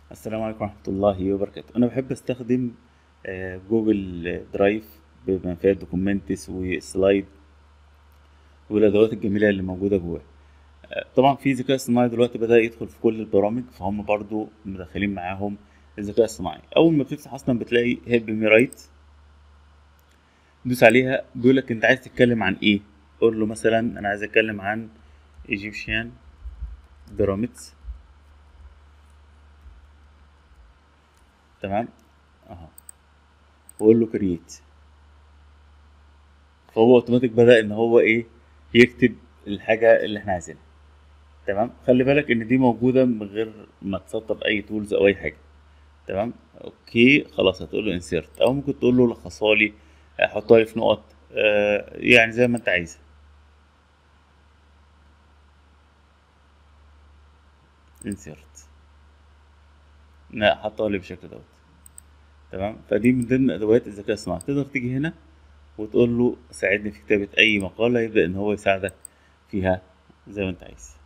السلام عليكم ورحمة الله وبركاته. أنا بحب أستخدم جوجل درايف بملفات دوكومنتس وسلايد والأدوات الجميلة اللي موجودة جواه. طبعا في ذكاء اصطناعي دلوقتي بدأ يدخل في كل البرامج، فهم برضو مدخلين معاهم الذكاء الصناعي. أول ما بتفتح أصلا بتلاقي هيلب مي رايت، دوس عليها بيقولك أنت عايز تتكلم عن إيه. قول له مثلا أنا عايز أتكلم عن ايجيبشن بيراميدز. تمام أهو، وقول له كرييت، فهو اوتوماتيك بدأ ان هو ايه، يكتب الحاجة اللي احنا عايزينها. تمام، خلي بالك ان دي موجودة من غير ما تسطب اي تولز او اي حاجة. تمام، اوكي خلاص، هتقول له انسيرت او ممكن تقول له لخصها لي، حطها لي في نقط، يعني زي ما انت عايز. انسيرت، لا حطها لي بالشكل دوت. تمام، فدي من ضمن ادوات الذكاء الصناعي. تقدر تيجي هنا وتقول له ساعدني في كتابة اي مقالة، يبدأ ان هو يساعدك فيها زي ما انت عايز.